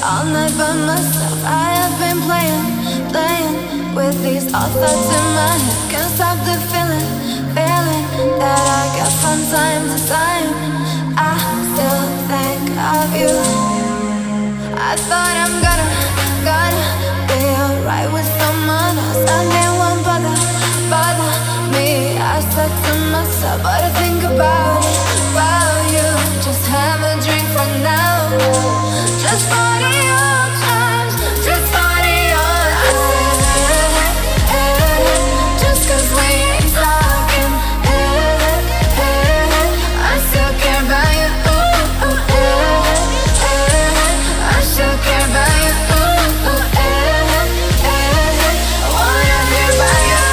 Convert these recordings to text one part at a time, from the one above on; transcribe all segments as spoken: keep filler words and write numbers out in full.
all night by myself. I have been playing, playing with these all thoughts in my head. Can't stop the feeling, feeling that I get from time to time. I still think of you. I thought I'm gonna, gonna be alright with someone else, and they won't bother, bother me. I said to myself, but I think about it, about you. Just have a drink for now. Just party on times, just party on. I said, hey, hey, just cause we ain't talking, hey, hey, I still care about you, ooh, ooh, hey, hey, I still care about you, ooh, ooh, hey, hey, I wanna hear about you.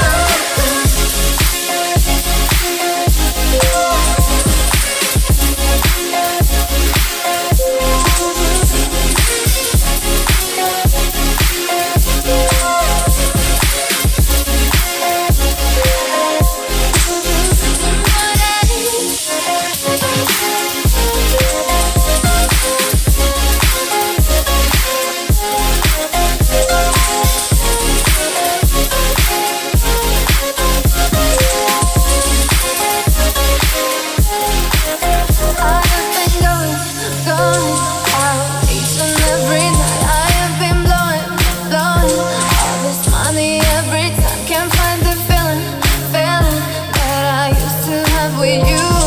With you